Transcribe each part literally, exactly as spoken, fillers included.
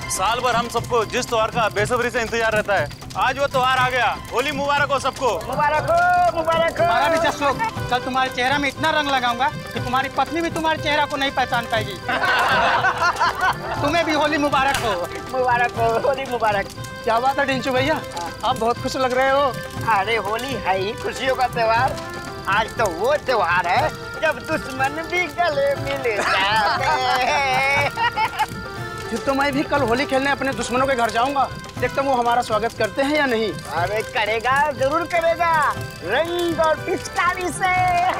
साल भर हम सबको जिस त्योहार का बेसब्री से इंतजार रहता है, आज वो त्योहार आ गया। होली मुबारक हो सबको। मुबारक हो, मुबारक हो। हमारा भी जश्न हो। कल तुम्हारे चेहरा में इतना रंग लगाऊंगा कि तुम्हारी पत्नी भी तुम्हारे चेहरा को नहीं पहचान पाएगी। तुम्हें भी होली मुबारक हो। मुबारक हो, होली मुबारक। क्या बात है टिंचू भैया, आप बहुत खुश लग रहे हो। अरे होली है ही खुशियों का त्योहार। आज तो वो त्योहार है जब दुश्मन भी गले मिल जाते हैं। तो मैं भी कल होली खेलने अपने दुश्मनों के घर जाऊंगा, देखता हूँ वो हमारा स्वागत करते हैं या नहीं। अरे करेगा, जरूर करेगा, रंग और पिचकारी से।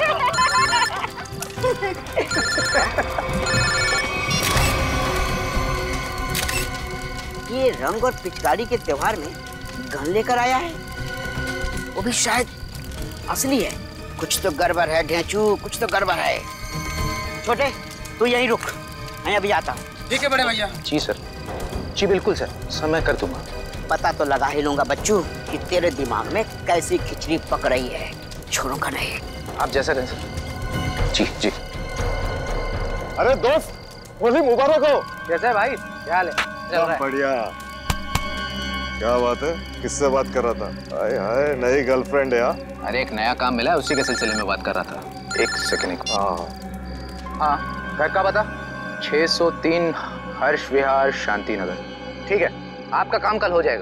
ये रंग और पिचकारी के त्योहार में गन लेकर आया है, वो भी शायद असली है। कुछ तो गड़बड़ है ढेंचू, कुछ तो गड़बड़ है। छोटे तू यहीं रुक, मैं अभी आता हूँ। ठीक है बड़े भैया। जी सर, जी बिल्कुल सर, समय कर दूंगा। पता तो लगा ही लूंगा बच्चू कि तेरे दिमाग में कैसी खिचड़ी पक रही है। छोड़ूंगा नहीं। आप जैसा कहें सर। जी जी। अरे दोस्त, होली मुबारक हो। कैसा है भाई, क्या हाल है? बढ़िया। क्या बात है, किससे बात कर रहा था? हाय हाय, नई गर्लफ्रेंड है? अरे एक नया काम मिला है, उसी के सिलसिले में बात कर रहा था। एक सेकंड। हाँ हाँ, घर का बता। छह सौ तीन हर्ष विहार शांति नगर। ठीक है, आपका काम कल हो जाएगा।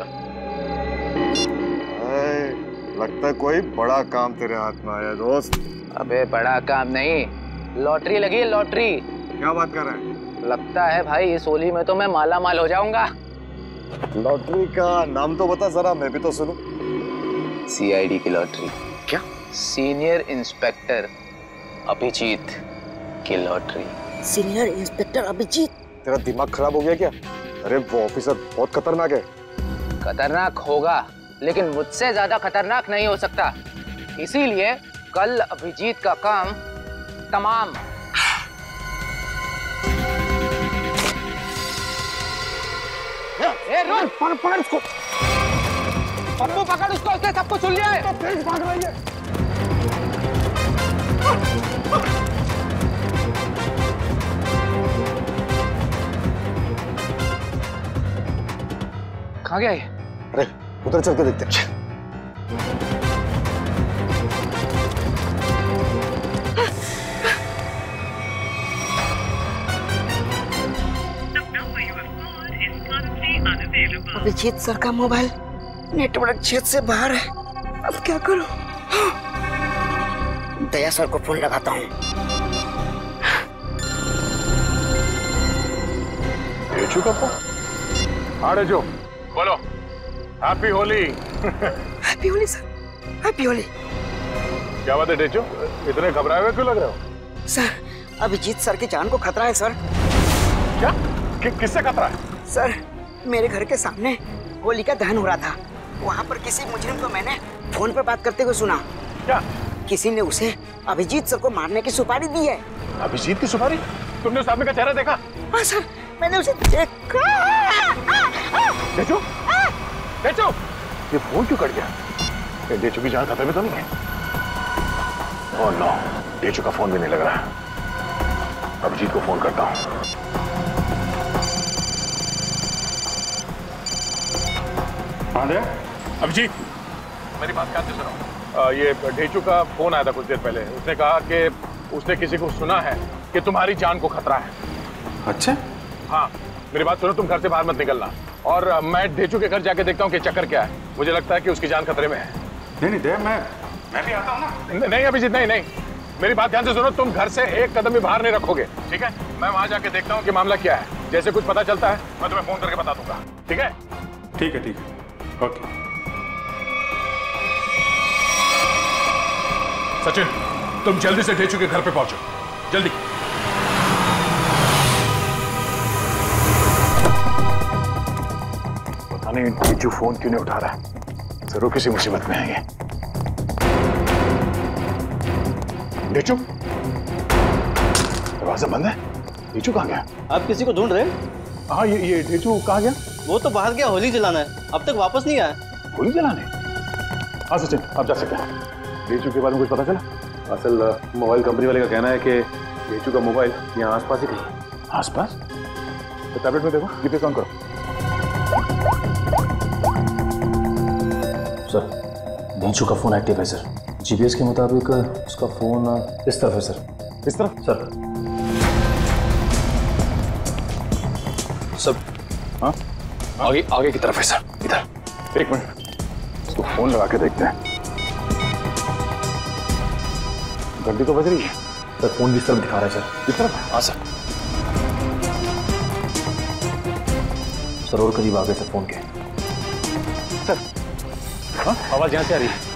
लगता है कोई बड़ा काम तेरे हाथ में आया दोस्त। अबे बड़ा काम नहीं, लॉटरी लगी है, लॉटरी। क्या बात कर रहे हैं? लगता है भाई इस होली में तो मैं माला माल हो जाऊंगा। लॉटरी का नाम तो बता जरा, मैं भी तो सुनूं। सी आई डी की लॉटरी। क्या? सीनियर इंस्पेक्टर अभिजीत की लॉटरी। Senior inspector Abhijit? तेरा दिमाग खराब हो गया क्या? अरे वो ऑफिसर बहुत खतरनाक है। खतरनाक होगा, लेकिन मुझसे ज्यादा खतरनाक नहीं हो सकता। इसीलिए कल अभिजीत का काम तमाम। ए रुक, पकड़ पकड़ उसको। पप्पू पकड़ उसको, उसने सबको सुन लिया है। तो तेज भाग रही है। कहाँ गया ये? अरे उधर चल के देखते हैं। अभिजीत सर का मोबाइल नेटवर्क क्षेत्र से बाहर है, अब क्या करूं? दया सर को फोन लगाता हूँ। डेचू का फोन? हाँ डेचू, बोलो। Happy Holi. Happy Holi sir, happy Holi. क्या बात है डेचू, इतने घबराए हुए क्यों लग रहे हो? सर, अभिजीत सर की जान को खतरा है सर। क्या? कि, किससे खतरा है? सर, मेरे घर के सामने होली का दहन हो रहा था, वहाँ पर किसी मुजरिम को मैंने फोन पर बात करते हुए सुना। क्या? किसी ने उसे अभिजीत सर को मारने की सुपारी दी है। अभिजीत की सुपारी? तुमने उस आदमी का चेहरा देखा? हाँ सर, मैंने उसे देखा। डेचू, डेचू, ये फोन क्यों कट गया? ये डेचू की जान खतरे में तो नहीं है? ओह नो, डेचू का फोन भी नहीं लग रहा है। अभिजीत को फोन करता हूँ। अभिजीत, मेरी बात ध्यान से सुनो। ये ढेचू का फोन आया था कुछ देर पहले। उसने कहा कि उसने किसी को सुना है कि तुम्हारी जान को खतरा है। अच्छा? हाँ, मेरी बात सुनो, तुम घर से बाहर मत निकलना। और मैं ढेचू के घर जाके देखता हूँ कि चक्कर क्या है। मुझे लगता है कि उसकी जान खतरे में है। नहीं नहीं दे, मैं मैं भी आता हूँ ना। नहीं अभिजीत, नहीं नहीं, मेरी बात ध्यान से सुनो। तुम घर से एक कदम भी बाहर नहीं रखोगे, ठीक है? मैं वहां जाके देखता हूँ कि मामला क्या है। जैसे कुछ पता चलता है मैं तुम्हें फोन करके बता दूंगा, ठीक है? ठीक है ठीक है, ओके। सचिन, तुम जल्दी से ढेचू के घर पे पहुंचो, जल्दी। पता नहीं ढेचू फोन क्यों नहीं उठा रहा है। जरूर किसी मुसीबत में है ये। ढेचू, दरवाजा बंद है। ढेचू कहाँ गया? आप किसी को ढूंढ रहे हैं? हाँ, ये ये ढेचू कहाँ गया? वो तो बाहर गया होली जलाना है, अब तक वापस नहीं आया। होली जलाने? हाँ सचिन, आप जा सकते हैं। ढेचू के बारे में कुछ पता चला? असल मोबाइल कंपनी वाले का कहना है कि ढेचू का मोबाइल यहाँ आसपास ही कहीं। आसपास? तो टैबलेट में देखो, जीपीएस ऑन करो। ढेंचू का फोन एक्टिव है सर। जीपीएस के मुताबिक उसका फोन इस तरफ है सर। इस तरफ सर सब हाँ आगे आगे की तरफ है सर। इधर एक मिनट, इसको फोन लगा के देखते हैं। घंटी तो बज रही है सर। फोन भी इस तरफ दिखा रहा है सर। इस तरफ? हाँ सर। सर और करीब आ गए सर फोन के। सर हाँ आवाज यहाँ से आ रही है।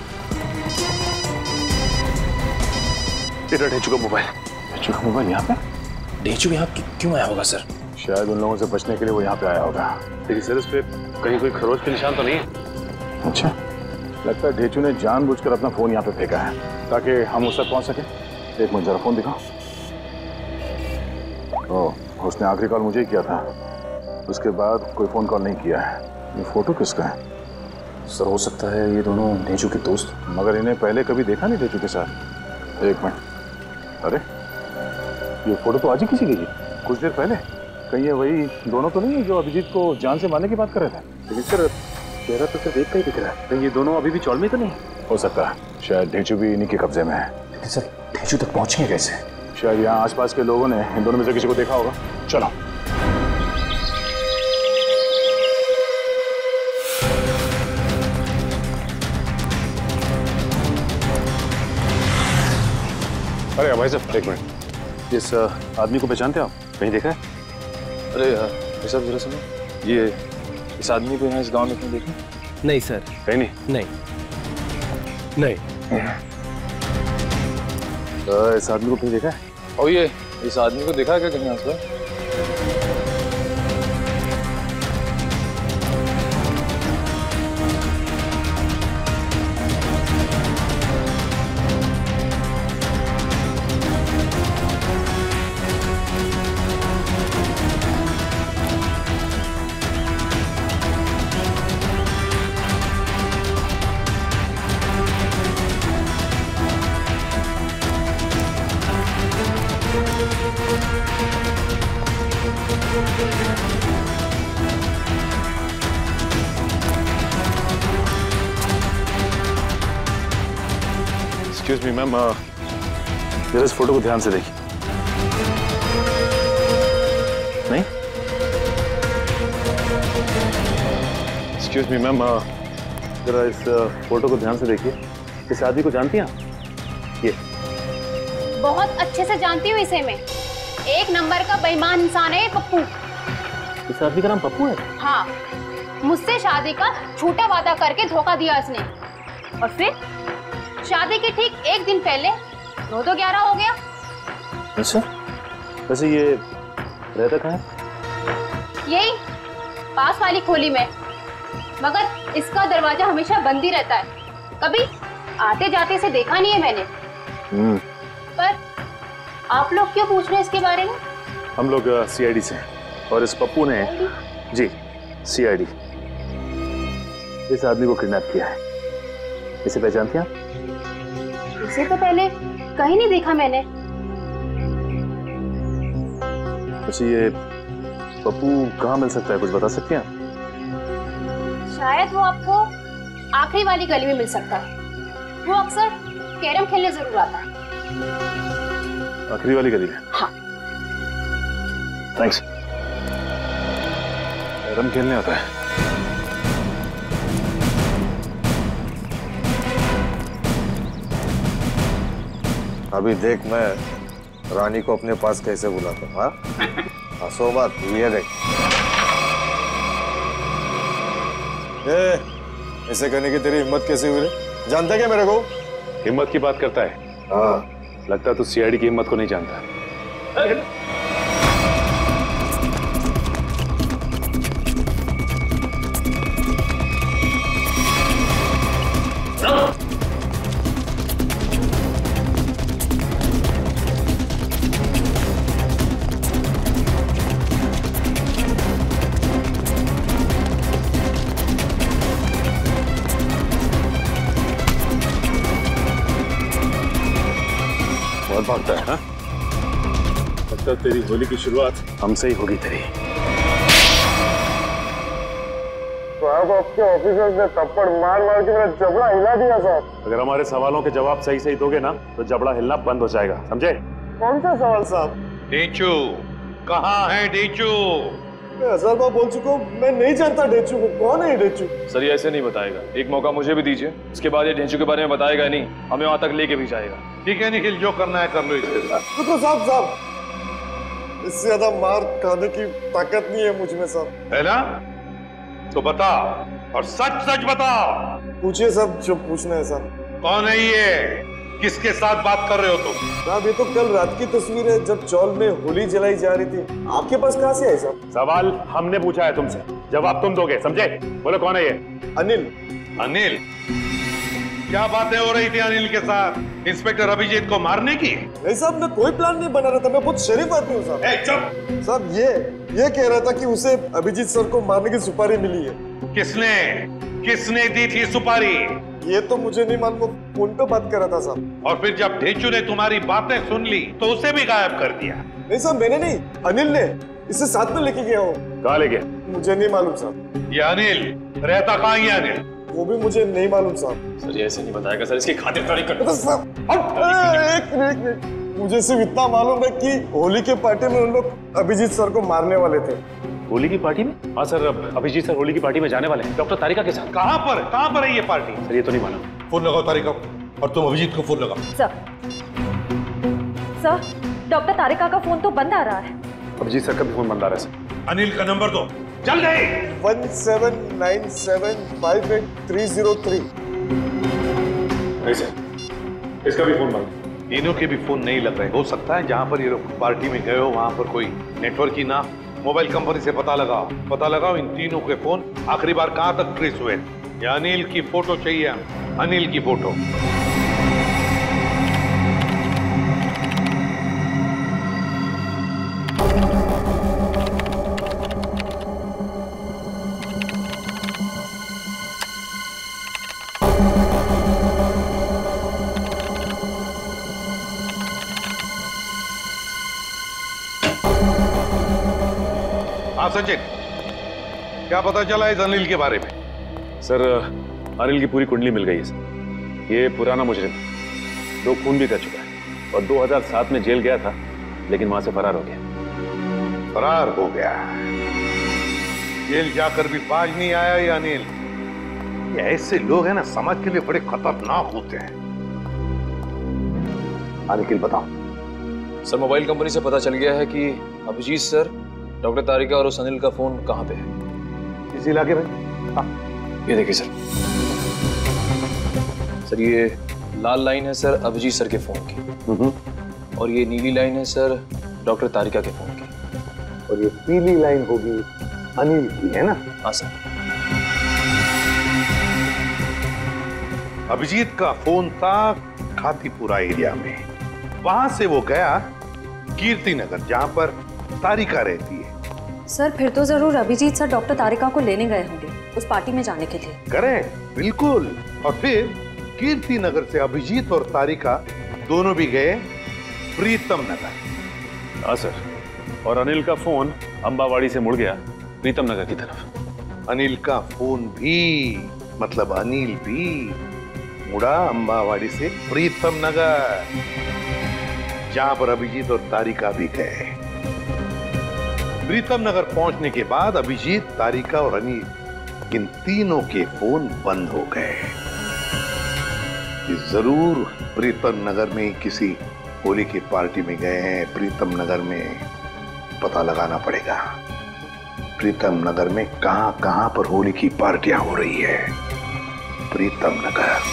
इधर ढेंचू का मोबाइल। ढेंचू का मोबाइल यहाँ पे? ढेंचू यहाँ क्यों आया होगा सर? शायद उन लोगों से बचने के लिए वो यहाँ पे आया होगा। लेकिन सर इस पे कहीं कोई खरोच के निशान तो नहीं है? अच्छा, लगता है ढेंचू ने जानबूझकर अपना फोन यहाँ पे फेंका है ताकि हम उस तक पहुँच सके। एक मिनट जरा फोन दिखाओ। ओह, उसने आखिरी कॉल मुझे ही किया था, उसके बाद कोई फोन कॉल नहीं किया है। ये फोटो किसका है? सर हो सकता है ये दोनों ढेंचू के दोस्त। मगर इन्हें पहले कभी देखा नहीं ढेंचू के साथ। एक मिनट, अरे ये फोटो तो आज ही किसी की थी, कुछ देर पहले। कहीं ये वही दोनों तो नहीं है जो अभिजीत को जान से मारने की बात कर रहे थे? लेकिन सर चेहरा तो सिर्फ एक का ही दिख रहा है। कहीं ये दोनों अभी भी चौल में तो नहीं? हो सकता है, शायद ढेंचू भी इन्हीं के कब्जे में है। लेकिन सर ढेंचू तक पहुंचेंगे कैसे? शायद यहाँ आसपास के लोगों ने इन दोनों में से किसी को देखा होगा। चलो अरे भाई साहब एक मिनट, इस आदमी को पहचानते हैं आप? कहीं देखा है? अरे भाई साहब जरा सुनो, ये इस आदमी को यहाँ इस गांव में कहीं देखा? नहीं सर। कहीं नहीं? नहीं नहीं। तो इस आदमी को कहीं देखा है? और ये इस आदमी को देखा है क्या कहीं आसपास? एक्सक्यूज मी मैम, जरा इस फोटो को ध्यान से देखिए। नहीं? एक्सक्यूज मी मैम, जरा इस फोटो को ध्यान से देखिए। इस आदमी को जानती हैं आप? ये बहुत अच्छे से जानती हूँ इसे मैं। एक नंबर का बेईमान इंसान है ये पप्पू। इस आदमी का नाम पप्पू है? हाँ, मुझसे शादी का झूठा वादा करके धोखा दिया इसने, और फिर शादी के ठीक एक दिन पहले नौ तो ग्यारह हो गया। अच्छा, वैसे ये रहता कहाँ है? यही पास वाली खोली में, मगर इसका दरवाजा हमेशा बंद ही रहता है। कभी आते जाते से देखा नहीं है मैंने। हम्म। पर आप लोग क्यों पूछ रहे हैं इसके बारे में? हम लोग सी आई डी से हैं, और इस पप्पू ने जी सी आई डी इस आदमी को किडनैप किया है। इसे पहचानती हैं आप? इसे तो पहले कहीं नहीं देखा मैंने। वैसे ये पप्पू कहाँ मिल सकता है, कुछ बता सकती हैं आप? शायद वो आपको आखिरी वाली गली में मिल सकता है। वो अक्सर कैरम खेलने जरूर आता है। आखिरी वाली गली में? हाँ। थैंक्स। कैरम खेलने आता है? अभी देख मैं रानी को अपने पास कैसे बुलाता हूँ। हाँ, हंसो मत, ये देख। ए, ऐसे करने की तेरी हिम्मत कैसे हुई रे? जानता है क्या मेरे को? हिम्मत की बात करता है? हाँ। लगता है तू सी आई डी की हिम्मत को नहीं जानता। भागता है। हाँ? लगता है तेरी होली की शुरुआत हमसे ही होगी तेरी। तो साहब आपके ऑफिसर्स ने थप्पड़ मार मार के मेरा जबड़ा हिला दिया साहब। अगर हमारे सवालों के जवाब सही सही दोगे ना तो जबड़ा हिलना बंद हो जाएगा, समझे? कौन सा सवाल साहब? डेचू कहाँ है? डेचू मैं हजार बार बोल चुका हूँ, मैं नहीं जानता डेचू को। कौन है डेचू? सर ये ऐसे नहीं बताएगा, एक मौका मुझे भी दीजिए, उसके बाद ये डेचू के बारे में बताएगा नहीं, हमें वहां तक लेके भी जाएगा। ठीक है निखिल, जो करना है कर लो इसके साथ। रुको साहब, साहब इससे ज्यादा मार खाने की ताकत नहीं है मुझ में साहब। है ना? तो बता और सच सच बता। पूछिए साहब जो पूछना है साहब। कौन है ये? किसके साथ बात कर रहे हो तुम? साहब ये तो कल रात की तस्वीर है जब चौल में होली जलाई जा रही थी। आपके पास कहाँ से है साहब? सवाल हमने पूछा है तुमसे, जवाब तुम दोगे, समझे? बोलो कौन है ये? अनिल। अनिल? क्या बातें हो रही थी अनिल के साथ? इंस्पेक्टर अभिजीत को मारने की? नहीं साहब, मैं कोई प्लान नहीं बना रहा था, मैं बहुत शरीफ आदमी हूँ साहब। ए, चुप! साहब ये ये कह रहा था कि उसे अभिजीत सर को मारने की सुपारी मिली है। किसने किसने दी थी सुपारी? ये तो मुझे नहीं मालूम, फोन पे बात कर रहा था साहब। और फिर जब ढेचू ने तुम्हारी बातें सुन ली तो उसे भी गायब कर दिया? नहीं साहब मैंने नहीं, अनिल ने इसे साथ में लेके गया हो। कहाँ ले गया? मुझे नहीं मालूम साहब। ये अनिल रहता कहाँ है? अनिल वो भी मुझे नहीं मालूम साहब। सर ये ऐसे नहीं बताएगा सर, इसकी खातिरदारी कर। एक मिनट, मुझे सिर्फ इतना मालूम है कि होली के पार्टी में उन लोग अभिजीत सर को मारने वाले थे। होली की पार्टी में? हाँ सर, अभिजीत सर होली की पार्टी में जाने वाले हैं डॉक्टर तारिका के साथ। कहाँ पर कहाँ पर है ये पार्टी? सर ये तो नहीं मालूम। फोन लगाओ तारिका और तुम अभिजीत को फोन लगाओ। सर सर डॉक्टर तारिका का फोन तो बंद आ रहा है। अभिजीत सर का भी फोन बंद आ रहा है सर। अनिल का नंबर दो जल्दी। One seven nine seven five eight three zero three. नहीं सर, इसका भी फोन बंद। इनों के भी फोन नहीं लग रहे। हो सकता है जहाँ पर ये लोग पार्टी में गए हो वहाँ पर कोई नेटवर्क ही ना। मोबाइल कंपनी से पता लगाओ, पता लगाओ इन तीनों के फोन आखिरी बार कहाँ तक ट्रेस हुए। या अनिल की फोटो चाहिए, अनिल की फोटो। सचिन, क्या पता चला इस अनिल के बारे में? सर अनिल की पूरी कुंडली मिल गई है सर। ये पुराना मुजरिम, दो खून भी कर चुका है और दो हज़ार सात में जेल गया था लेकिन वहां से फरार हो गया। फरार हो गया? जेल जाकर भी बाज नहीं आया ये अनिल। ये ऐसे लोग हैं ना, समाज के लिए बड़े खतरनाक होते हैं। अनिल बताओ। सर मोबाइल कंपनी से पता चल गया है कि अभिजीत सर, डॉक्टर तारिका और उस अनिल का फोन कहाँ पे है? इस इलाके में। हाँ। ये देखिए सर, सर ये लाल लाइन है सर अभिजीत सर के फोन की, और ये नीली लाइन है सर डॉक्टर तारिका के फोन की, और ये पीली लाइन होगी अनिल की, है ना? हाँ सर। अभिजीत का फोन था खातीपुरा एरिया में, वहां से वो गया कीर्ति नगर जहां पर तारिका रहती है। सर फिर तो जरूर अभिजीत सर डॉक्टर तारिका को लेने गए होंगे उस पार्टी में जाने के लिए। करें, बिल्कुल। और फिर कीर्ति नगर से अभिजीत और तारिका दोनों भी गए प्रीतम नगर। हाँ सर, और अनिल का फोन अंबावाड़ी से मुड़ गया प्रीतम नगर की तरफ। अनिल का फोन भी, मतलब अनिल भी मुड़ा अंबावाड़ी से प्रीतम नगर, जहां पर अभिजीत और तारिका भी गए। प्रीतम नगर पहुंचने के बाद अभिजीत, तारिका और अनिल, इन तीनों के फोन बंद हो गए। जरूर प्रीतम नगर में किसी होली की पार्टी में गए हैं। प्रीतम नगर में पता लगाना पड़ेगा, प्रीतम नगर में कहां कहां पर होली की पार्टियां हो रही है। प्रीतम नगर।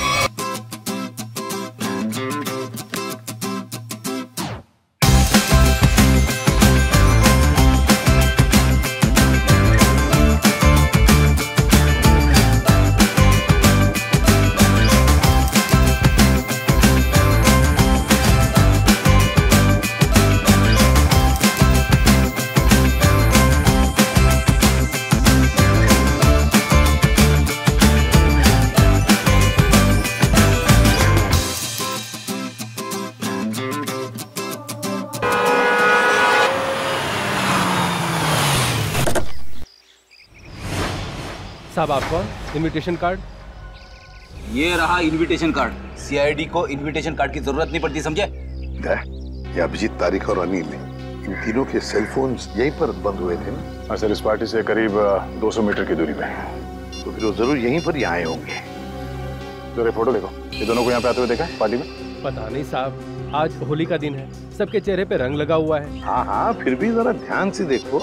साहब आप कौन? Invitation card? ये रहा इनविटेशन कार्ड। सीआईडी को इनविटेशन कार्ड की जरूरत नहीं पड़ती, समझे? ये अभिजीत, तारिका और अनिल, इन तीनों के सेल फोन्स यहीं पर बंद हुए थे ना? हाँ सर, इस पार्टी से करीब दो सौ मीटर की दूरी पे। तो फिर वो जरूर यहीं पर ही आए होंगे। जरा फोटो देखो, ये दोनों को यहाँ पे आते हुए देखा है पार्टी में? पता नहीं साहब, आज होली का दिन है, सबके चेहरे पे रंग लगा हुआ है। हाँ हाँ, फिर भी जरा ध्यान से देखो।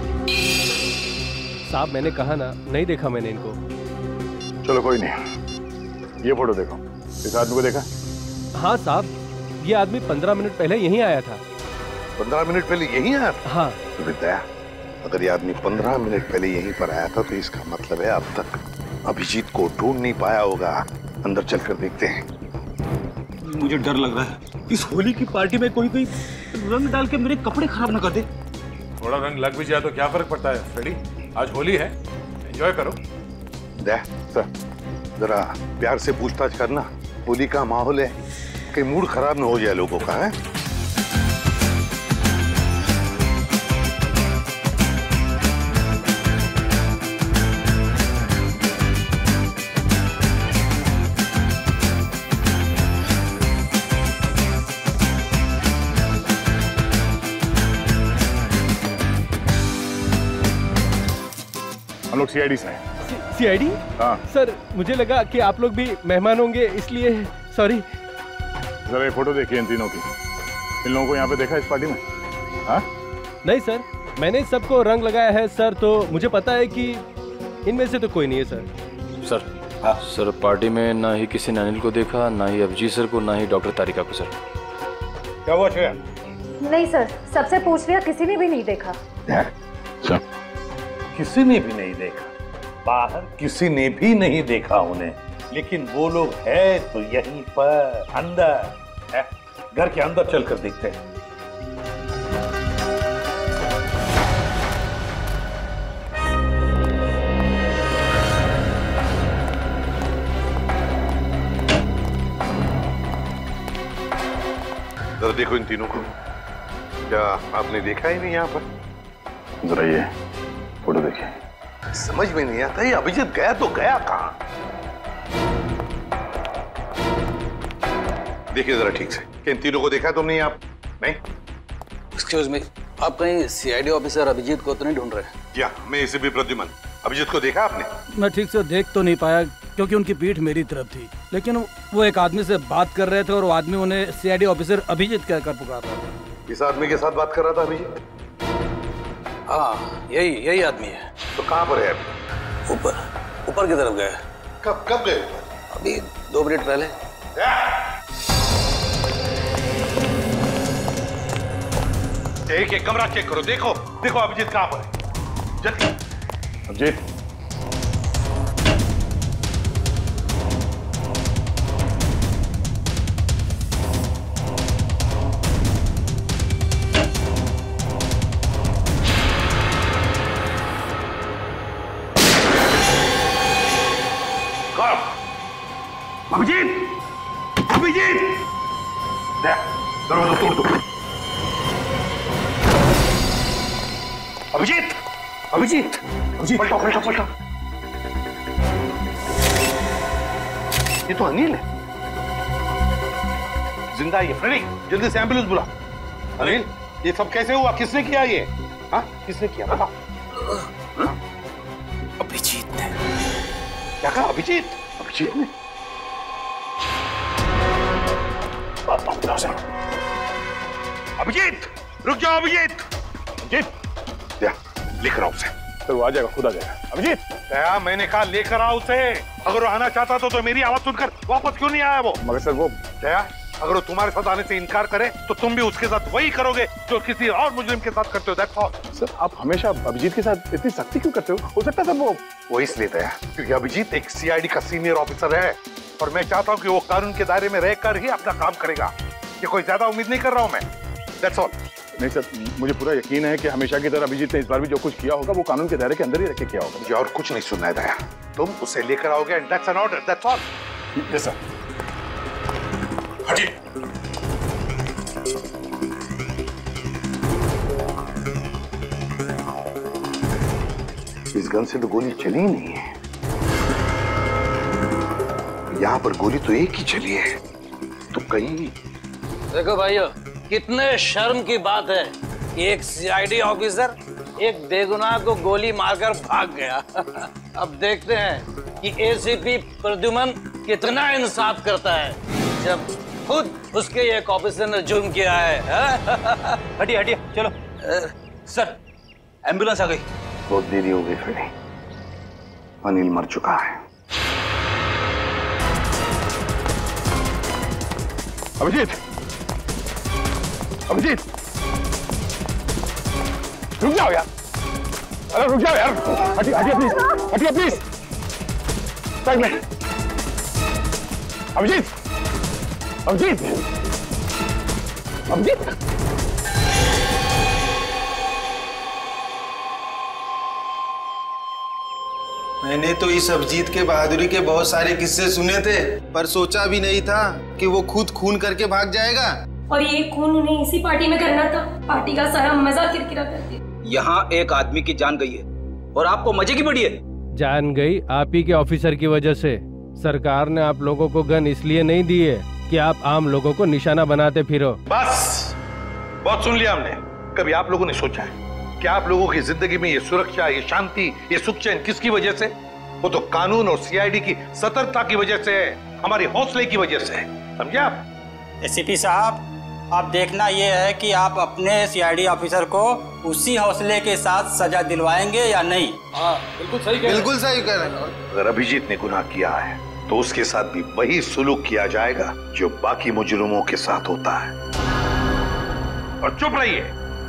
साहब मैंने कहा ना, नहीं देखा मैंने इनको। चलो कोई नहीं, ये फोटो देखो, इस आदमी को देखा? हाँ साहब, ये आदमी पंद्रह मिनट पहले यहीं आया था। पंद्रह मिनट पहले यहीं आया था? हाँ। तो दया, अगर ये आदमी पंद्रह मिनट पहले यहीं पर आया था तो इसका मतलब है अब तक अभिजीत को ढूंढ नहीं पाया होगा। अंदर चलकर देखते हैं। मुझे डर लग रहा है, इस होली की पार्टी में कोई कोई रंग डाल के मेरे कपड़े खराब ना कर दे। थोड़ा रंग लग भी जाए तो क्या फर्क पड़ता है फ्रेडी, आज होली है, एंजॉय करो। दया सर, जरा प्यार से पूछताछ करना, होली का माहौल है, कहीं मूड खराब ना हो जाए लोगों का। है हम लोग सीआईडी से हैं। सीआईडी? हाँ सर, मुझे लगा कि आप लोग भी मेहमान होंगे, इसलिए सॉरी। जरा ये फोटो देखिए इन तीनों की, इन लोगों को यहाँ पे देखा इस पार्टी में? हाँ? नहीं सर, मैंने सबको रंग लगाया है सर, तो मुझे पता है कि इनमें से तो कोई नहीं है सर। सर हाँ सर, पार्टी में ना ही किसी ने अनिल को देखा, ना ही अभिजीत सर को, ना ही डॉक्टर तारिका को। सर क्या हुआ श्रेया? नहीं सर, सबसे पूछ लिया, किसी ने भी नहीं देखा। सर, किसी ने भी नहीं देखा, बाहर किसी ने भी नहीं देखा उन्हें, लेकिन वो लोग है तो यहीं पर अंदर है। घर के अंदर चलकर देखते हैं। जरा देखो इन तीनों को, क्या आपने देखा ही नहीं यहाँ पर? जरा ये फोटो देखिए। समझ में नहीं आता ये अभिजीत गया तो गया कहाँ? देखिए जरा ठीक से, कि इन तीनों को देखा तुमने आप? नहीं? एक्सक्यूज मी, आप कहीं सीआईडी ऑफिसर अभिजीत को तो नहीं ढूंढ रहे? या मैं एसीपी प्रद्युमन, अभिजीत को देखा आपने? मैं ठीक से देख तो नहीं पाया क्योंकि उनकी पीठ मेरी तरफ थी, लेकिन वो एक आदमी से बात कर रहे थे और वो आदमी उन्हें सीआईडी ऑफिसर अभिजीत कहकर पुकार रहा था। इस आदमी के साथ बात कर रहा था अभिजीत? हाँ, यही यही आदमी है। तो कहाँ पर है अभी? ऊपर ऊपर की तरफ गए। कब कब गए? अभी दो मिनट पहले। एक एक कमरा चेक करो, देखो देखो अभिजीत कहाँ पर है। जल्दी। अभिजीत, अभिजीत, अभिजीत, दरवाजा तोड़ दो। अभिजीत, अभिजीत, अभिजीत, पलटो पलटो पलटो। ये तो अनिल है, जिंदा है। फ्रेडी, जल्दी से एम्बुलेंस बुला। अनिल, ये सब कैसे हुआ? किसने किया ये? हाँ, किसने किया बताओ? अभिजीत ने। क्या कहा? अभिजीत? अभिजीत ने? अभिजीत, रुक जाओ अभिजीत। अभिजीत, क्या लेकर आओ उसे। तो वो आ जाएगा, खुद आ जाएगा। अभिजीत, क्या मैंने कहा लेकर आओ उसे। अगर वो आना चाहता तो, तो मेरी आवाज सुनकर वापस क्यों नहीं आया वो? मगर सर वो क्या, अगर वो तुम्हारे साथ आने से इनकार करे तो तुम भी उसके साथ वही करोगे जो किसी और मुजरिम के साथ करते हो। That's all. सर आप हमेशा अभिजीत के साथ इतनी सख्ती क्यों करते हो? हो सकता है वो वो इसलिए था क्योंकि अभिजीत एक सीआईडी का सीनियर ऑफिसर है और मैं चाहता हूँ कि वो कानून के दायरे में रहकर ही अपना काम करेगा। ये कोई ज्यादा उम्मीद नहीं कर रहा हूँ मैं। That's all. नहीं सर, मुझे पूरा यकीन है कि हमेशा की तरह अभिजीत ने इस बार भी जो कुछ किया होगा वो कानून के दायरे के अंदर ही रख के किया होगा। मुझे और कुछ नहीं सुनना है दया, तुम उसे लेकर आओगे and that's an order. That's all. Yes sir. हटिए। इस गन से तो गोली चली ही नहीं है। यहाँ पर गोली तो एक ही चली है, तो कहीं। देखो भाइयों, कितने शर्म की बात है कि एक सीआईडी ऑफिसर एक बेगुनाह को गोली मारकर भाग गया। अब देखते हैं कि एसीपी प्रद्युमन कितना इंसाफ करता है जब खुद उसके एक ऑफिसर ने जुर्म किया है। हटिए हटिए चलो। सर एम्बुलेंस आ गई। बहुत देरी हो गई फिर, अनिल मर चुका है। अभिजीत, अभिजीत, रुक जाओ यार, अरे रुक जाओ यार, हटिए हटिए प्लीज, हटिए प्लीज, साइड में। अभिजीत, अभिजीत, अभिजीत। मैंने तो इस अभिजीत के बहादुरी के बहुत सारे किस्से सुने थे, पर सोचा भी नहीं था कि वो खुद खून करके भाग जाएगा। और ये खून उन्हें इसी पार्टी में करना था। पार्टी का सारा मजा किरकिरा कर दिया। यहाँ एक आदमी की जान गई है और आपको मजे की पड़ी है। जान गई आप ही के ऑफिसर की वजह से। सरकार ने आप लोगों को गन इसलिए नहीं दी है कि आप आम लोगों को निशाना बनाते फिरो। बस बहुत सुन लिया हमने। कभी आप लोगों ने सोचा है कि आप लोगों की जिंदगी में ये सुरक्षा, ये शांति, ये सुख चैन किसकी वजह से? वो तो कानून और सीआईडी की सतर्कता की वजह से है, हमारे हौसले की वजह से। समझे आप? एसीपी साहब, अब देखना ये है कि आप अपने सीआईडी ऑफिसर को उसी हौसले के साथ सजा दिलवाएंगे या नहीं। हाँ, बिल्कुल सही कह रहे हैं। बिल्कुल सही कह रहे हैं। अगर अभिजीत ने गुनाह किया है तो उसके साथ भी वही सुलूक किया जाएगा जो बाकी मुजरिमों के साथ होता है। और चुप रहिए।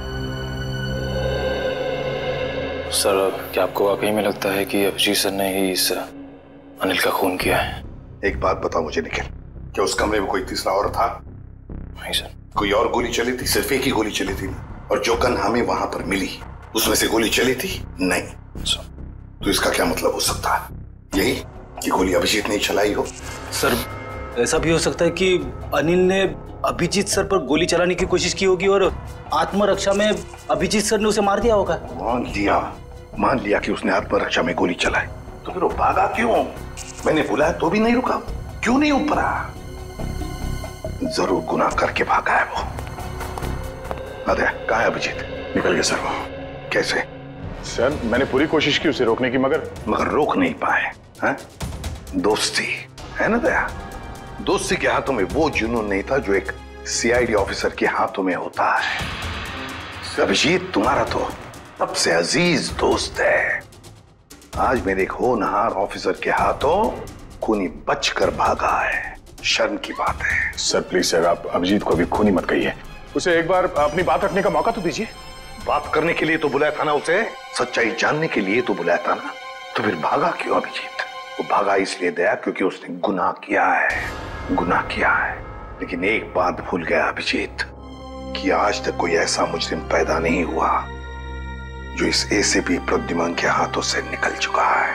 सर, क्या आपको वाकई में लगता है कि अभिजीत सर ने ही इस अनिल का खून किया है? एक बात बताओ मुझे निखिल, क्या उस कमरे में कोई तीसरा और था? नहीं सर। कोई और गोली चली थी? सिर्फ एक ही गोली चली थी। और जो गन हमें वहां पर मिली उसमें से गोली चली थी? नहीं। तो इसका क्या मतलब हो सकता है? यही कि गोली अभिजीत ने चलाई हो? सर, ऐसा भी हो सकता है कि अनिल ने अभिजीत सर पर गोली चलाने की कोशिश की होगी और आत्मरक्षा में अभिजीत सर ने उसे मार दिया होगा। मान लिया मान लिया कि उसने आत्मरक्षा में गोली चलाई, तो फिर वो भागा क्यों? मैंने बुलाया तो भी नहीं रुका, क्यों नहीं ऊपर आया? जरूर गुनाह करके भागा है वो। अरे कहाँ है अभिजीत? निकल गया सर वो। कैसे? सर मैंने पूरी कोशिश की उसे रोकने की, मगर मगर रोक नहीं पाए। हैं? दोस्ती है ना दया? दोस्ती के हाथों में वो जुनून नहीं था जो एक सीआईडी ऑफिसर के हाथों में होता है। अभिजीत तुम्हारा तो सबसे अजीज दोस्त है। आज मेरे एक होनहार ऑफिसर के हाथों खूनी बचकर भागा है। शर्म की बात है। सर प्लीज सर, आप अभिजीत को अभी खूनी मत कहिए। उसे एक बार अपनी बात रखने का मौका तो दीजिए। बात करने के लिए तो बुलाया था ना उसे, सच्चाई जानने के लिए तो बुलाया था ना। तो फिर भागा क्यों अभिजीत? वो भागा इसलिए दया क्योंकि उसने गुनाह किया है। गुनाह किया है, लेकिन एक बात भूल गया अभिजीत कि आज तक कोई ऐसा मुजरिम पैदा नहीं हुआ जो इस एसीपी प्रद्युमन के हाथों से निकल चुका है।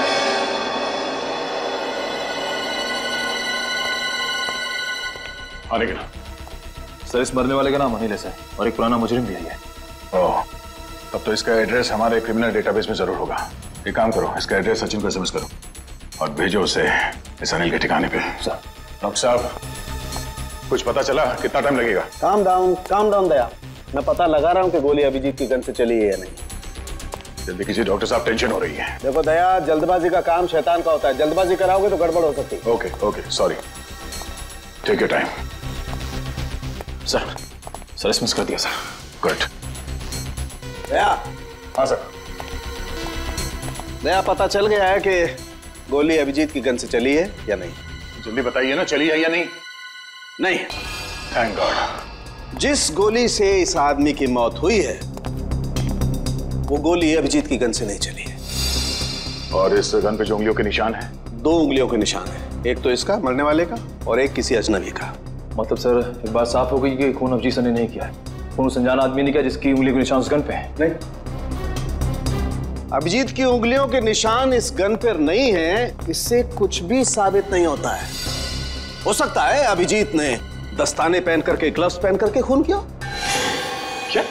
आने के नाम सर, इस मरने वाले का नाम अनिल है और एक पुराना मुजरिम भी है। ओह, तब तो इसका एड्रेस हमारे क्रिमिनल डेटाबेस में जरूर होगा। एक काम करो, इसका एड्रेस सचिन को एसएमएस करो और भेजो उसे इस अनिल के ठिकाने पे। सर। डॉक्टर साहब, कुछ पता चला? कितना टाइम लगेगा? काम डाउन काम डाउन दया, मैं पता लगा रहा हूँ कि गोली अभिजीत की गन से चली है या नहीं। जल्दी कीजिए डॉक्टर साहब, टेंशन हो रही है। देखो दया, जल्दबाजी का काम शैतान का होता है। जल्दबाजी कराओगे तो गड़बड़ हो सकती है। Okay okay, sorry, take your time. Sir, sir SMS कर दिया सर। गुड। दया। हाँ सर। दया, पता चल गया है कि गोली अभिजीत की गन से चली है या नहीं? जल्दी बताइए ना, चली है या नहीं? नहीं। Thank god. जिस गोली से इस आदमी की मौत हुई है वो गोली अभिजीत की गन से नहीं चली है। और इस गन पे जो उंगलियों के निशान हैं? दो उंगलियों के निशान है, एक तो इसका मरने वाले का और एक किसी अजनबी का। मतलब सर, एक बात साफ हो गई कि खून अभिजीत सर ने नहीं किया है। खून उस अनजान आदमी ने किया जिसकी उंगली के निशान उस गन पे है। नहीं, अभिजीत की उंगलियों के निशान इस गन पर नहीं है, इससे कुछ भी साबित नहीं होता है। हो सकता है अभिजीत ने दस्ताने पहन करके, ग्लव्स पहन करके खून किया। क्या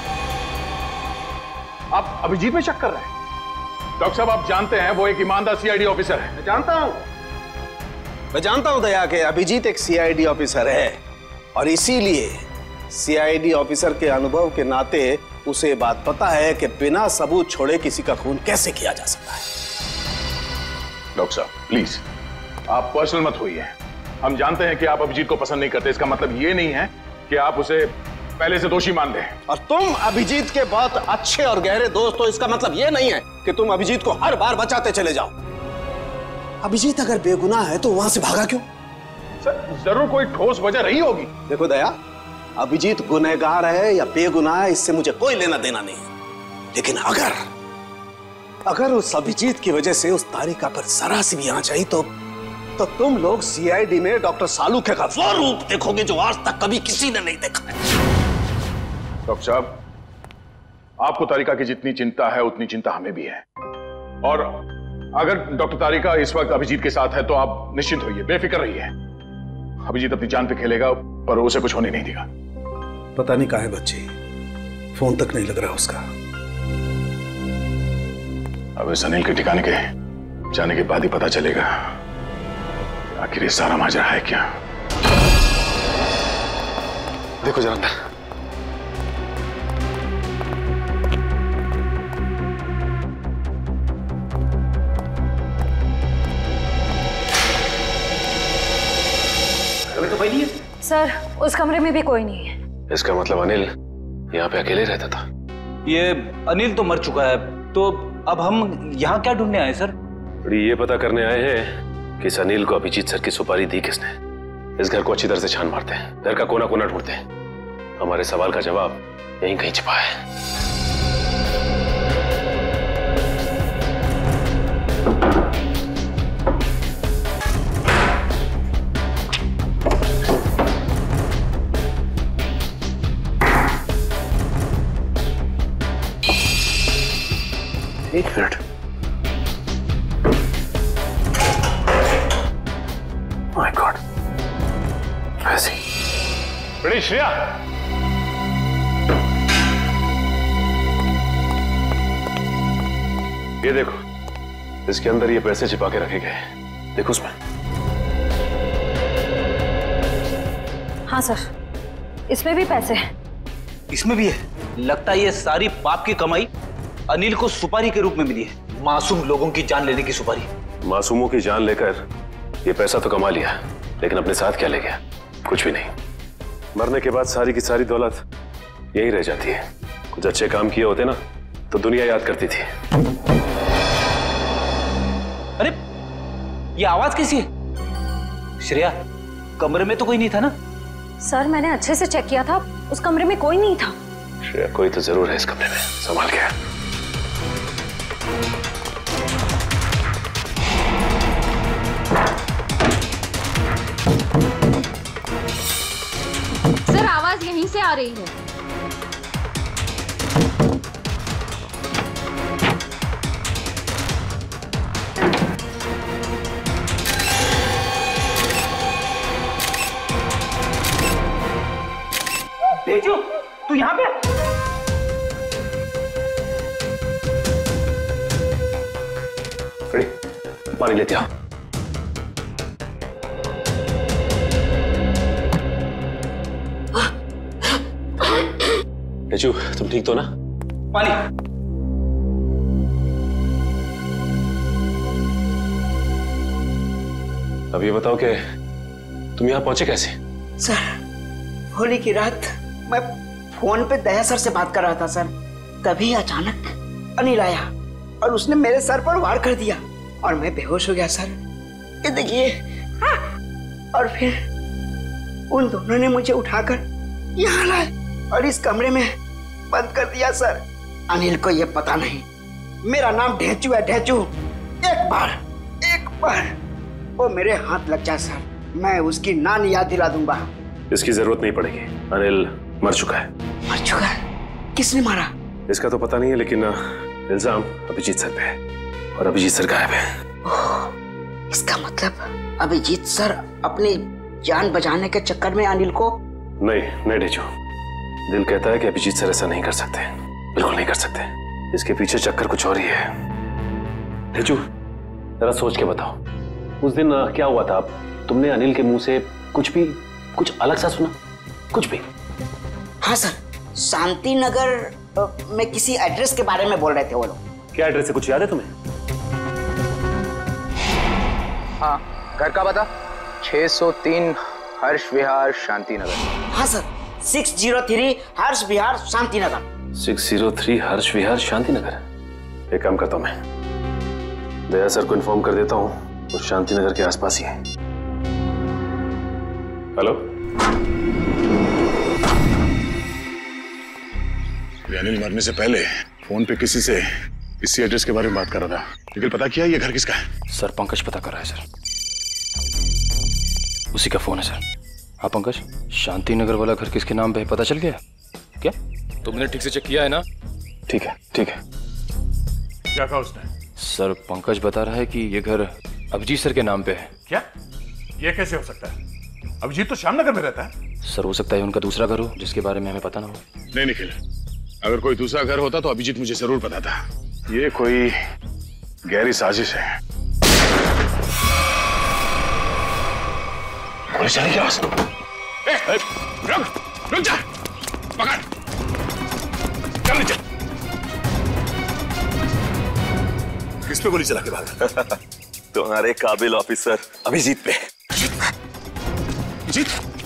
आप अभिजीत में शक कर रहे हैं? डॉक्टर साहब, आप जानते हैं वो एक ईमानदार सीआईडी ऑफिसर है। मैं जानता हूं, मैं जानता हूं दया कि अभिजीत एक सी आई डी ऑफिसर है और इसीलिए सी आई डी ऑफिसर के अनुभव के नाते उसे बात पता है कि बिना सबूत छोड़े किसी का खून कैसे किया जा सकता है। डॉक्टर साहब प्लीज आप पर्सनल मत होइए। हम जानते हैं कि आप अभिजीत को पसंद नहीं करते, इसका मतलब ये नहीं है कि आप उसे पहले से दोषी मान लें। और तुम अभिजीत के बहुत अच्छे और गहरे दोस्त हो, इसका मतलब ये नहीं है कि तुम अभिजीत को हर बार बचाते चले जाओ। अभिजीत अगर बेगुनाह है तो वहां से भागा क्यों? सर जरूर कोई ठोस वजह रही होगी। देखो दया, अभिजीत गुनहगार है या बेगुनाह है इससे मुझे कोई लेना देना नहीं है, लेकिन अगर अगर उस अभिजीत की वजह से उस तारिका पर जरा सी भी आंच आई तो तो तुम लोग सी आई डी में डॉक्टर सालूखे का वो रूप देखोगे जो आज तक कभी किसी ने नहीं देखा है। डॉक्टर साहब, आपको तारिका की जितनी चिंता है उतनी चिंता हमें भी है, और अगर डॉक्टर तारिका इस वक्त अभिजीत के साथ है तो आप निश्चिंत होइए, बेफिक्र रहिए। अभिजीत अपनी जान पे खेलेगा पर उसे कुछ होने नहीं देगा। पता नहीं कहाँ है बच्ची, फोन तक नहीं लग रहा उसका। अब इस अनिल के ठिकाने के जाने के बाद ही पता चलेगा आखिर ये सारा माजरा है क्या। देखो जनाब, तो भाई नहीं है सर, उस कमरे में भी कोई नहीं है। इसका मतलब अनिल यहाँ पे अकेले रहता था। ये अनिल तो मर चुका है, तो अब हम यहाँ क्या ढूंढने आए सर? ये पता करने आए हैं कि इस अनिल को अभिजीत सर की सुपारी दी किसने। इस घर को अच्छी तरह से छान मारते हैं, घर का कोना कोना ढूंढते हैं। हमारे सवाल का जवाब यहीं कहीं छिपा है। एक मिनट, माय गॉड, ऐसी बड़ी श्रेया, ये देखो, इसके अंदर ये पैसे छिपा के रखे गए, देखो उसमें। हाँ सर, इसमें भी पैसे हैं। इसमें भी है? लगता है ये सारी पाप की कमाई अनिल को सुपारी के रूप में मिली है, मासूम लोगों की जान लेने की सुपारी। मासूमों की जान लेकर ये पैसा तो कमा लिया, लेकिन अपने साथ क्या ले गया? कुछ भी नहीं। मरने के बाद सारी की सारी दौलत यही रह जाती है। कुछ अच्छे काम किए होते ना तो दुनिया याद करती थी। अरे ये आवाज कैसी है? श्रेया, कमरे में तो कोई नहीं था ना? सर मैंने अच्छे से चेक किया था, उस कमरे में कोई नहीं था। श्रेया, कोई तो जरूर है इस कमरे में, संभाल के। सर आवाज यहीं से आ रही है। तेजू, तू यहाँ पे? पानी लेते आओ। तेजू, तुम ठीक तो ना? पानी। अब ये बताओ कि तुम यहाँ पहुंचे कैसे? सर, होली की रात मैं फोन पे दया सर से बात कर रहा था सर, तभी अचानक अनिल आया और उसने मेरे सर पर वार कर दिया और मैं बेहोश हो गया सर। ये देखिए, और फिर उन दोनों ने मुझे उठाकर यहाँ लाए और इस कमरे में बंद कर दिया सर। अनिल को ये पता नहीं मेरा नाम ढेंचू है, ढेंचू। एक बार एक बार वो मेरे हाथ लग जाए सर, मैं उसकी नान याद दिला दूंगा। इसकी जरूरत नहीं पड़ेगी, अनिल मर चुका है। मर चुका है? किसने मारा? इसका तो पता नहीं है, लेकिन इल्जाम अभिजीत सर पे है और अभिजीत सर गायब है। इसका मतलब अभिजीत सर अपनी जान बचाने के चक्कर में अनिल को? नहीं नहीं ढेंचू, दिल कहता है कि अभिजीत सर ऐसा नहीं कर सकते, बिल्कुल नहीं कर सकते। इसके पीछे चक्कर कुछ और ही है। ढेंचू, जरा सोच के बताओ, उस दिन क्या हुआ था? आप तुमने अनिल के मुंह से कुछ भी कुछ अलग सा सुना? कुछ भी? हाँ सर, शांति नगर में किसी एड्रेस के बारे में बोल रहे थे वो लोग। क्या एड्रेस है, कुछ याद है तुम्हें? हाँ, घर का पता छह सौ तीन हर्ष विहार शांति नगर। हाँ सर, छह सौ तीन हर्ष विहार शांति नगर। छह सौ तीन हर्ष विहार शांति नगर। एक काम करता हूं, मैं दया सर को इन्फॉर्म कर देता हूं, वो शांति नगर के आसपास ही है। हेलो, अनिल मरने से पहले फोन पे किसी से इसी एड्रेस के बारे में बात कर रहा था, लेकिन पता किया ये घर किसका है? सर पंकज पता कर रहा है सर, उसी का फोन है सर। हाँ पंकज, शांति नगर वाला घर किसके नाम पे है पता चल गया? क्या तुमने ठीक से चेक किया है ना? ठीक है ठीक है। क्या कहा उसने? सर पंकज बता रहा है कि ये घर अभिजीत सर के नाम पे है। क्या? ये कैसे हो सकता है? अभिजीत तो श्यामनगर में रहता है। सर हो सकता है उनका दूसरा घर हो जिसके बारे में हमें पता ना हो। नहीं निखिल, अगर कोई दूसरा घर होता तो अभिजीत मुझे जरूर पता था। ये कोई गहरी साजिश है। पुलिस चली क्या? ए, ए, रुक, रुक जा, पकड़, चल नीचे। किस पे गोली चला के भागा? तुम्हारे काबिल ऑफिसर अभिजीत पे। अभिजीत?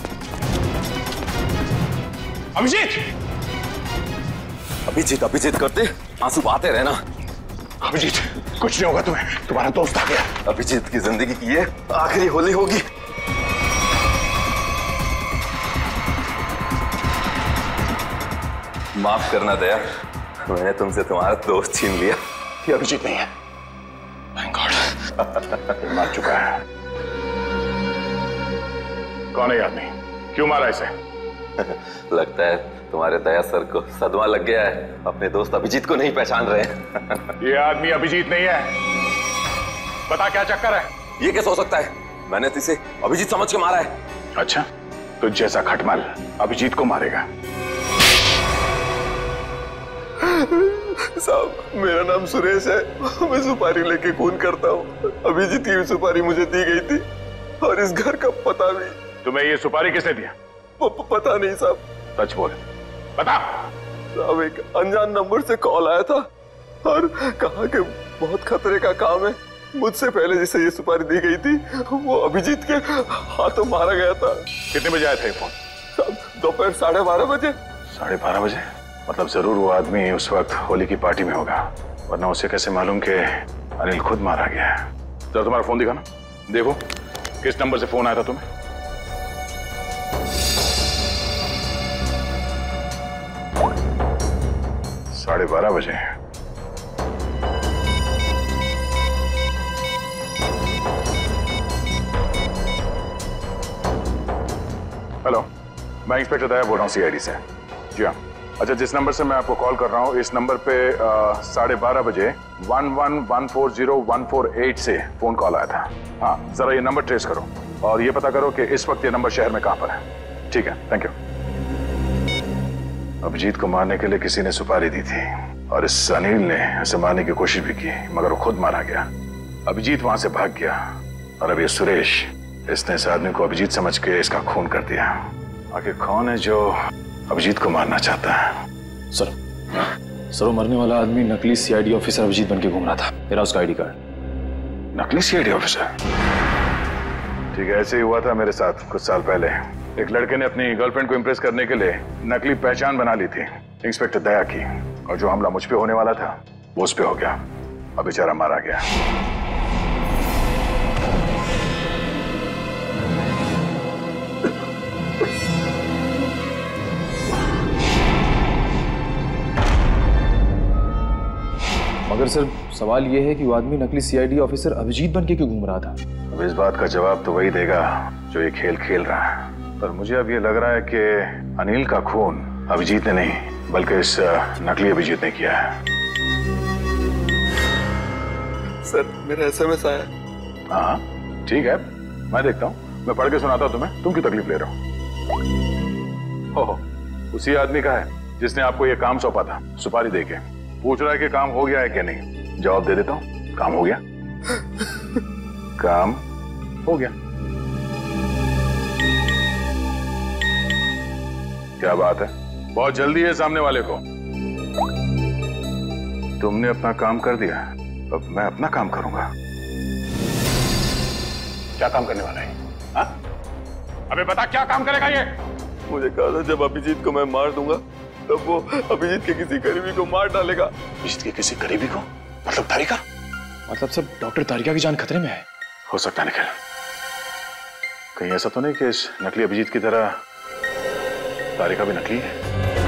अभिजीत? अभिजीत अभिजीत करते आंसू बहाते रहना। अभिजीत, कुछ नहीं होगा तुम्हें, तुम्हारा दोस्त आ गया। अभिजीत की जिंदगी की ये आखिरी होली होगी। माफ करना दया, मैंने तुमसे तुम्हारा दोस्त छीन लिया। ये अभिजीत नहीं है। Thank god. मार चुका है। कौन है आदमी? क्यों मारा इसे? लगता है तुम्हारे दया सर को सदमा लग गया है, अपने दोस्त अभिजीत को नहीं पहचान रहे हैं। ये आदमी अभिजीत नहीं है। बता क्या चक्कर है? ये कैसे हो सकता है? मैंने तो इसे अभिजीत समझ के मारा है। अच्छा, तो जैसा खटमल अभिजीत को मारेगा। साहब, मेरा नाम सुरेश है, मैं सुपारी लेके खून करता हूँ। अभिजीत की सुपारी मुझे दी गई थी और इस घर का पता भी। तुम्हें ये सुपारी किसने दिया? प, प, पता नहीं साहब। सच बोल, बता। साहब, एक अनजान नंबर से कॉल आया था और कहा कि बहुत खतरे का काम है। मुझसे पहले जिसे ये सुपारी दी गई थी वो अभिजीत के हाथों मारा गया था। कितने बजे आया था ये फोन? साहब, दोपहर साढ़े बारह बजे। साढ़े बारह बजे? मतलब जरूर वो आदमी उस वक्त होली की पार्टी में होगा, वरना उसे कैसे मालूम कि अनिल खुद मारा गया है? जरा तुम्हारा फोन दिखाना, देखो किस नंबर से फोन आया था तुम्हें। साढ़े बारह बजे। हेलो, मैं इंस्पेक्टर दया बोल रहा हूँ सी आई डी से। जी हाँ। अच्छा, जिस नंबर से मैं आपको कॉल कर रहा हूँ, इस नंबर पे साढ़े बारह बजे one one one four zero one four eight से फोन कॉल आया था। हाँ, जरा ये नंबर ट्रेस करो और ये पता करो कि इस वक्त ये नंबर शहर में कहाँ पर है। ठीक है, थैंक यू। अभिजीत को मारने के लिए किसी ने सुपारी दी थी और इस अनिल ने उसे मारने की कोशिश भी की, मगर वो खुद मारा गया। अभिजीत वहां से भाग गया और अब ये सुरेश, इसने इस आदमी को अभिजीत समझ के इसका खून कर दिया। आखिर कौन है जो अभिजीत को मारना चाहता है? सर, सर वो मरने वाला आदमी नकली C I D officer Abhijeet बन के घूम रहा था। मेरा उसका आईडी कार्ड। नकली सी आई डी ऑफिसर? ठीक है, ऐसे ही हुआ था मेरे साथ कुछ साल पहले। एक लड़के ने अपनी गर्लफ्रेंड को इम्प्रेस करने के लिए नकली पहचान बना ली थी, इंस्पेक्टर दया की, और जो हमला मुझ पे होने वाला था वो उस पे हो गया। अब बेचारा मारा गया। मगर सर सवाल ये है कि वो आदमी नकली C I D officer Abhijeet बन के क्यों घूम रहा था? अब इस बात का जवाब तो वही देगा जो ये खेल खेल रहा है, पर मुझे अब ये लग रहा है कि अनिल का खून अभिजीत ने नहीं बल्कि इस नकली अभिजीत ने किया है। सर, मेरा एस एम एस आया। हाँ ठीक है, मैं देखता हूँ, मैं पढ़ के सुनाता हूँ तुम्हें। तुम क्यों तकलीफ ले रहे हो? हो उसी आदमी का है जिसने आपको ये काम सौंपा था, सुपारी देके। पूछ रहा है कि काम हो गया है क्या नहीं। जवाब दे देता हूँ, काम हो गया। काम हो गया। क्या बात है, बहुत जल्दी है सामने वाले को। तुमने अपना काम कर दिया, अब मैं अपना काम करूंगा। क्या काम करने वाला है? हाँ? अबे बता, क्या काम करेगा ये? मुझे कहा था जब अभिजीत को मैं मार दूंगा तब वो अभिजीत के किसी करीबी को मार डालेगा। अभिजीत के किसी करीबी को? मतलब तारिका? मतलब सब डॉक्टर तारिका की जान खतरे में है। हो सकता है निखिल, कहीं ऐसा तो नहीं कि इस नकली अभिजीत की तरह तारिका भी नकली है?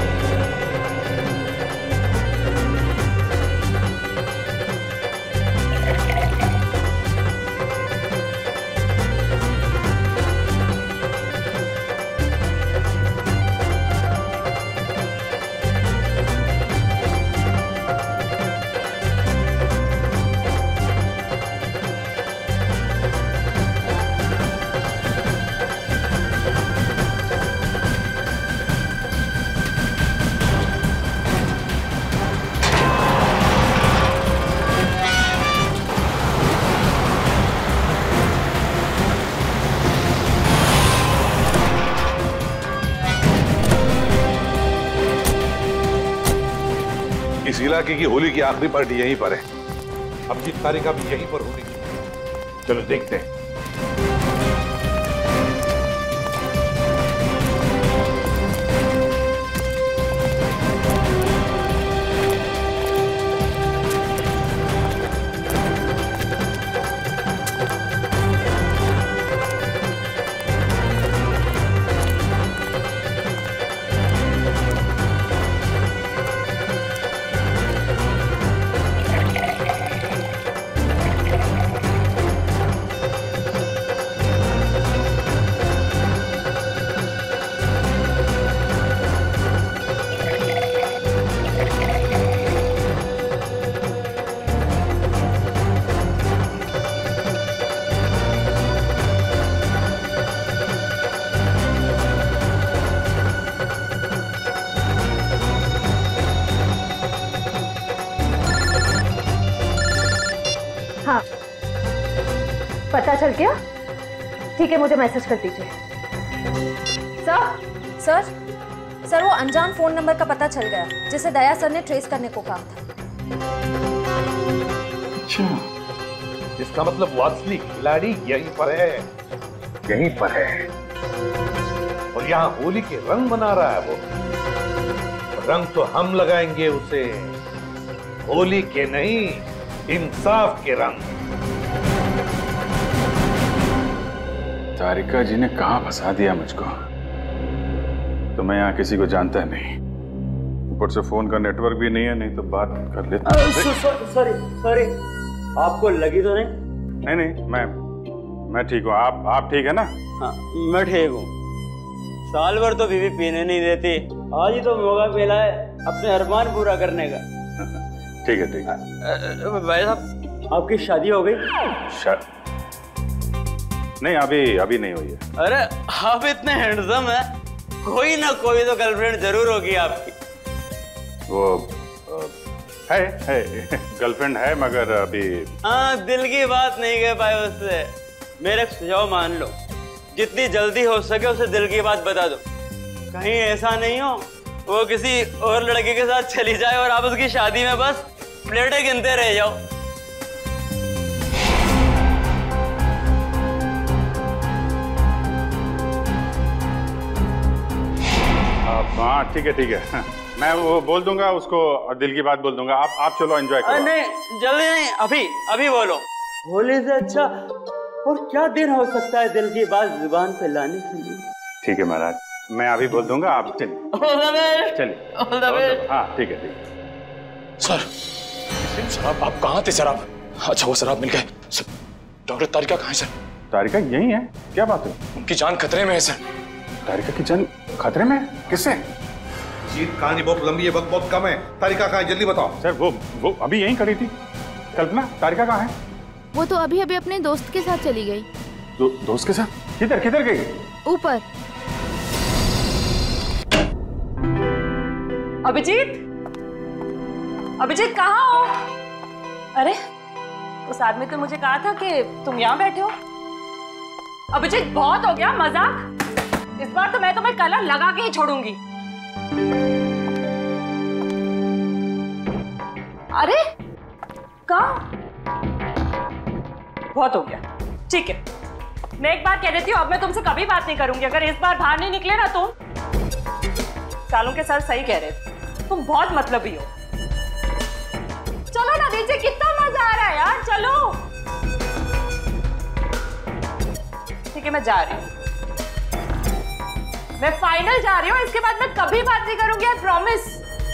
इस इलाके की होली की आखिरी पार्टी यहीं पर है। अभिजीत तारिका भी यहीं पर होगी। चलो देखते हैं। हाँ, पता चल गया? ठीक है, मुझे मैसेज कर दीजिए। सर सर सर वो अनजान फोन नंबर का पता चल गया जिसे दया सर ने ट्रेस करने को कहा था। अच्छा, इसका मतलब वो असली खिलाड़ी यहीं पर है, यहीं पर है और यहाँ होली के रंग बना रहा है वो। रंग तो हम लगाएंगे उसे, होली के नहीं, इंसाफ के रंग। तारिका जी ने कहां फंसा दिया मुझको, तो मैं यहाँ किसी को जानता नहीं, ऊपर से फोन का नेटवर्क भी नहीं है, नहीं तो बात कर लेता। सॉरी सॉरी, आपको लगी तो नहीं? नहीं नहीं, मैं मैं ठीक हूँ। आप आप ठीक है ना? हाँ, मैं ठीक हूँ। साल भर तो बीवी पीने नहीं देती, आज ही तो मौका मिला है अपने अरमान पूरा करने का। ठीक है ठीक है। भाई साहब, आपकी शादी हो गई? शा... नहीं, अभी अभी नहीं हुई है। अरे आप इतने हैंडसम है, कोई ना कोई तो गर्लफ्रेंड जरूर होगी आपकी। वो है है गर्लफ्रेंड है, मगर अभी। हाँ, दिल की बात नहीं कह पाए उससे। मेरा सुझाव मान लो, जितनी जल्दी हो सके उसे दिल की बात बता दो। कहीं ऐसा नहीं हो वो किसी और लड़के के साथ चली जाए और आप उसकी शादी में बस प्लेटें गिनते रह जाओ। हाँ ठीक है ठीक है, मैं वो बोल दूंगा उसको और दिल की बात बोल दूंगा। आप आप चलो एंजॉय करो। नहीं, जल्दी नहीं, अभी अभी बोलो। होली से अच्छा और क्या दिन हो सकता है दिल की बात जुबान पे लाने के लिए? ठीक है महाराज, मैं अभी बोल दूंगा, आप चलिए चलिए। हाँ ठीक है ठीक है। सर सर आप, आप कहाँ थे सर? आप अच्छा वो सर आप मिल गए। डॉक्टर तारिका कहाँ है सर? तारिका यही है, क्या बात है? उनकी जान खतरे में है सर। तारिका की जान खतरे में? किससे? जीत, कहानी बहुत लंबी है, वक्त बहुत कम है। तारिका कहाँ है, जल्दी बताओ। सर वो वो अभी यहीं खड़ी थी। कल्पना, तारिका कहाँ है? वो तो अभी अभी अपने दोस्त के साथ चली गई। दो, दोस्त के साथ? किधर किधर गई? ऊपर। अभिजीत, अभिजीत कहाँ हो? अरे उस आदमी तो मुझे कहा था कि तुम यहाँ बैठे हो। अभिजीत बहुत हो गया मजाक, इस बार तो मैं तुम्हें कलर लगा के ही छोड़ूंगी। अरे कहाँ? बहुत हो गया, ठीक है। मैं एक बार कह देती हूँ, अब मैं तुमसे कभी बात नहीं करूंगी अगर इस बार बाहर नहीं निकले ना तुम। सालों के सर सही कह रहे थे, तुम बहुत मतलबी हो। चलो ना नीचे, कितना मजा आ रहा है यार, चलो। ठीक है मैं जा रही हूँ, मैं फाइनल जा रही हूँ, इसके बाद मैं कभी बात नहीं करूंगी, आई प्रॉमिस।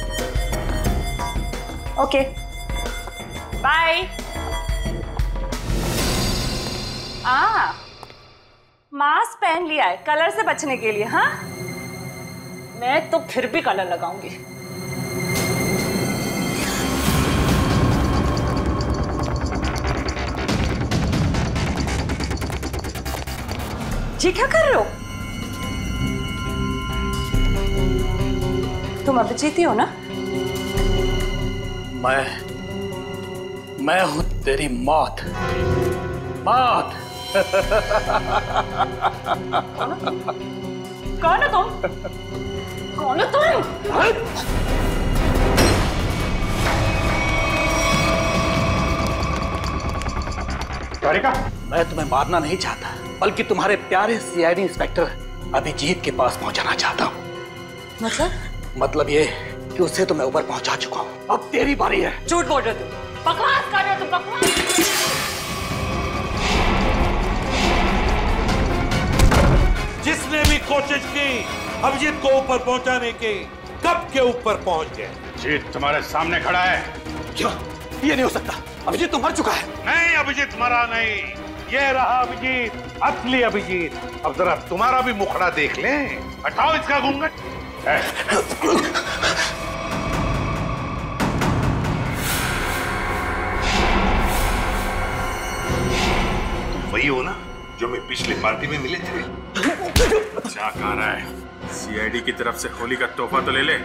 Okay bye. आ मास्क पहन लिया है कलर से बचने के लिए। हाँ मैं तो फिर भी कलर लगाऊंगी। जी क्या कर रहे हो तुम? अभिजीत ही हो ना? मैं मैं हूं तेरी मौत। मौत। कौन है तुम? कौन है तुम? तारिका, मैं तुम्हें मारना नहीं चाहता, बल्कि तुम्हारे प्यारे C I D inspector Abhijeet के पास पहुंचाना चाहता हूँ। मतलब? मतलब ये कि उसे तो मैं ऊपर पहुंचा चुका हूँ, अब तेरी बारी है। झूठ बोल रहे हो तुम, बकवास कर रहे हो तुम, बकवास। जिसने भी कोशिश की अभिजीत को ऊपर पहुंचाने की, कब के ऊपर पहुंच गए। जीत तुम्हारे सामने खड़ा है। क्यों? ये नहीं हो सकता, अभिजीत तो मर चुका है। नहीं, अभिजीत मरा नहीं, ये रहा अभिजीत, असली अभिजीत। अब जरा तुम्हारा भी मुखड़ा देख लें। हटाओ इसका घूंघट। तुम वही हो ना जो मैं पिछली पार्टी में मिले थे? क्या कह रहा है? सी आई डी की तरफ से होली का तोहफा तो ले ले।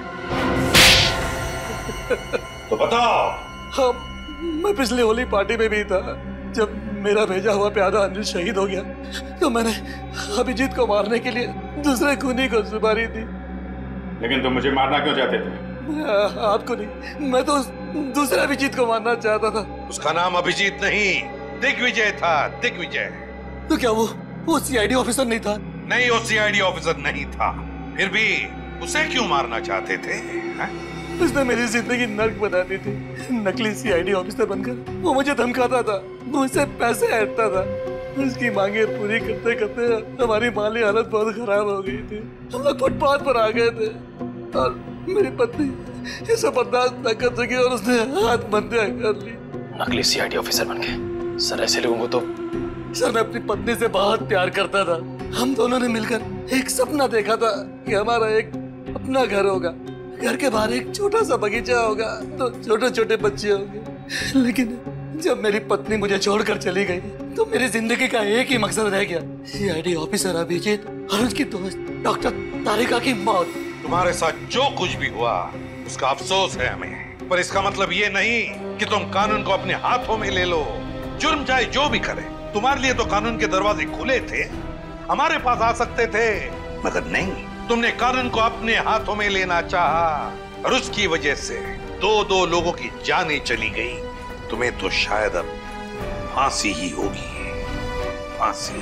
तो बताओ। हाँ, मैं पिछली होली पार्टी में भी था। जब मेरा भेजा हुआ प्यादा अनिल शहीद हो गया तो मैंने अभिजीत को मारने के लिए दूसरे खूनी को सुपारी दी। लेकिन तुम मुझे मारना क्यों चाहते थे? आ, आपको नहीं, मैं तो उस दूसरे अभिजीत को मारना चाहता था। उसका नाम अभिजीत नहीं, दिग्विजय था, दिग्विजय। तो क्या वो वो सी आई डी ऑफिसर नहीं था? नहीं, वो सी आई डी ऑफिसर नहीं था। फिर भी उसे क्यों मारना चाहते थे? है? उसने मेरी जिंदगी नर्क बना दी थी। नकली सी आई डी ऑफिसर बनकर वो मुझे धमकाता था, मुझसे पैसे ऐंठता था। उसकी मांगे पूरी करते करते हमारी माली हालत बहुत खराब हो गई थी। हम लोग फुटपाथ पर आ गए थे और मेरी पत्नी इसे बर्दाश्त न कर सकी और उसने हाथ बंधे कर ली। नकली सी आई डी ऑफिसर बन गए। सर ऐसे लोगों को तो। सर मैं अपनी पत्नी से बहुत प्यार करता था। हम दोनों ने मिलकर एक सपना देखा था कि हमारा एक अपना घर होगा, घर के बाहर एक छोटा सा बगीचा होगा, तो छोटे छोटे बच्चे होंगे। लेकिन जब मेरी पत्नी मुझे छोड़कर चली गई तो मेरी जिंदगी का एक ही मकसद रह गया, C I D officer Abhijeet और उसकी दोस्त डॉक्टर तारिका की मौत। तुम्हारे साथ जो कुछ भी हुआ उसका अफसोस है हमें, पर इसका मतलब ये नहीं कि तुम कानून को अपने हाथों में ले लो। जुर्म चाहे जो भी करे, तुम्हारे लिए तो कानून के दरवाजे खुले थे, हमारे पास आ सकते थे, मगर नहीं, तुमने कानून को अपने हाथों में लेना चाहा और उसकी वजह से दो दो लोगों की जानें चली गई। तुम्हें तो शायद अब फांसी ही होगी, फांसी।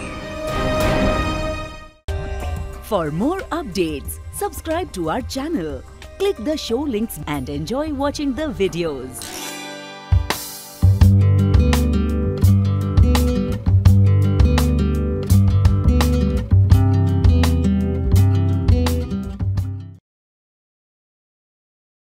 For more updates, subscribe to our channel, click the show links and enjoy watching the videos.